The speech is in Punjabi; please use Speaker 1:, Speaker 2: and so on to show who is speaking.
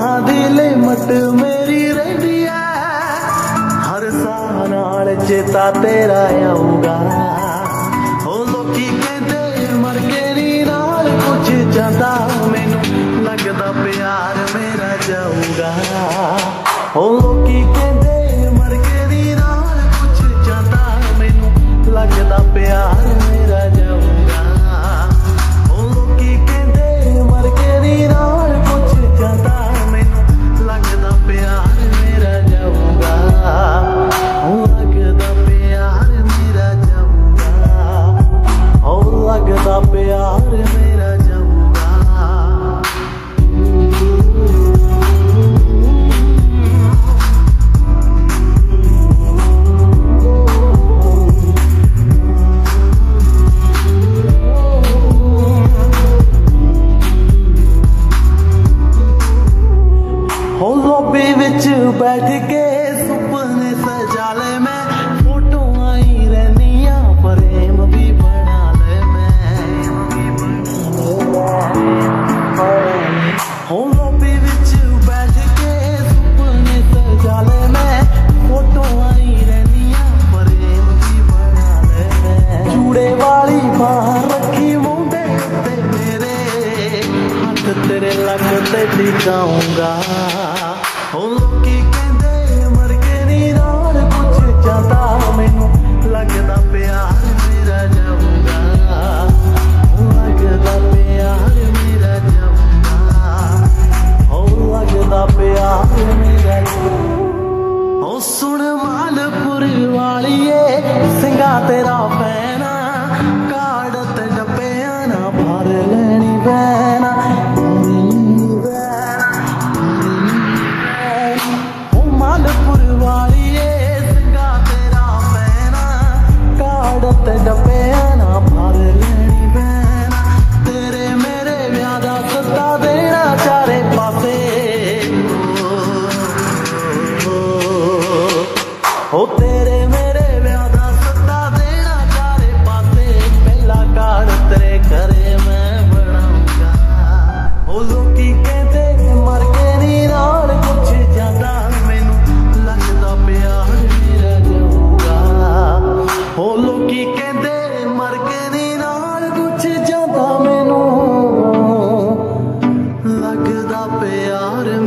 Speaker 1: ਦੀ ਲਿਮਟ ਮੇਰੀ ਰਹਿੰਦੀ ਐ, ਹਰ ਸਾਹ ਨਾਲ ਚੇਤਾ ਤੇਰਾ ਆਊਗਾ। ਉਹ ਲੋਕੀ ਕਹਿੰਦੇ ਮਰ ਕੇ ਨੀ ਨਾਲ ਕੁਝ ਜਾਂਦਾ, ਮੈਨੂੰ ਲੱਗਦਾ ਪਿਆਰ ਮੇਰਾ ਜਾਊਗਾ। ਉਹ ਲੋਕੀ ਕਹਿੰਦੇ ਮਰ ਕੇ ਨੀ ਨਾਲ ਕੁਝ ਜਾਂਦਾ, ਮੈਨੂੰ ਲੱਗਦਾ ਪਿਆਰ ਮੇਰਾ ਜਾਊਗਾ। ਉਹ ਲੋਕੀ ਕਹਿੰਦੇ ਮਰ ਕੇ ਨੀ ਨਾਲ ਕੁਝ ਜਾਂਦਾ, ਮੈਨੂੰ ਲੱਗਦਾ ਪਿਆਰ ਮੇਰਾ ਜਾਊਗਾ। ਉਹ ਲੱਗਦਾ ਪਿਆਰ ਮੇਰਾ ਜਾਊਗਾ, ਉਹ ਲੱਗਦਾ ਪਿਆਰ ਮੇਰਾ ਜਾਊਗਾ। ਲੋਬੀ ਵਿੱਚ ਬੈਠ ਕੇ ਸੁਪਨੇ ਸਜਾ ਲੈ ਮੈਂ, ਫੋਟੋਆਂ ਹੀ ਰਹਿੰਦੀਆਂ ਪ੍ਰੇਮ ਵੀ ਬਣਾ ਲੈ ਮੈਂ। ਲੋਬੀ ਵਿੱਚ ਬੈਠ ਕੇ ਸੁਪਨੇ ਸਜਾ ਲੈ ਮੈਂ, ਫੋਟੋਆਂ ਹੀ ਰਹਿੰਦੀਆਂ ਪ੍ਰੇਮ ਵੀ ਬਣਾ ਲੈ ਮੈਂ। ਚੂੜੇ ਵਾਲੀ ਬਾਂਹ ਰੱਖੀ ਮੁੰਡੇ ਉੱਤੇ ਮੇਰੇ, ਹੱਥ ਤੇਰੇ ਲੱਕ ਤੇ ਟਿਕਾਊਂਗਾ। ਉਹ ਲੋਕੀ ਕਹਿੰਦੇ ਮਰ ਕੇ ਨੀ ਨਾਲ ਕੁਝ ਜਾਂਦਾ, ਮੈਨੂੰ ਲੱਗਦਾ ਪਿਆਰ ਮੇਰਾ ਜਾਊਗਾ। ਉਹ ਲੱਗਦਾ ਪਿਆਰ ਮੇਰਾ ਜਾਊਗਾ, ਉਹ ਲੱਗਦਾ ਪਿਆਰ ਮੇਰਾ ਜਾਊਗਾ। ਉਹ ਸੁਣ ਮਾਲਪੁਰ ਵਾਲੀਏ ਸਿੰਘਾ ਤੇਰਾ ਪੈਣਾ, ਕਾੜ ਤੇ ਡੱਬਿਆਂ ਨਾ ਭਰ ਲੈਣੀ ਬੈਨਾ। ਤੇ ਡੱਬਿਆਂ ਨਾ ਭਰ ਲੈਣੀ ਬੈਨਾ, ਤੇਰੇ ਮੇਰੇ ਵਿਆਹ ਦਾ ਸੱਦਾ ਦੇਣਾ ਚਾਰੇ ਪਾਸੇ। ਹੋ ਤੇਰੇ ਮੇਰੇ ਵਿਆਹ ਦਾ ਸੱਦਾ ਦੇਣਾ ਚਾਰੇ ਪਾਸੇ, ਪਹਿਲਾ ਕਾਰਡ ਤੇਰੇ ਘਰੇ ਮੈਂ ਬਣਾਉਂਗਾ। ਉਹ ਲੋਕੀ ਕਹਿੰਦੇ ਮਰ ਕੇ ਨੀ ਨਾਲ ਕੁਝ ਜਾਂਦਾ, ਮੈਨੂੰ ਲੱਗਦਾ ਪਿਆਰ ਮੇਰਾ ਜਾਊਗਾ। ਉਹ ਲੋਕੀ ਕਹਿੰਦੇ ਮਰ ਕੇ ਨੀ ਨਾਲ ਕੁਝ ਜਾਂਦਾ, ਮੈਨੂੰ ਲੱਗਦਾ ਪਿਆਰ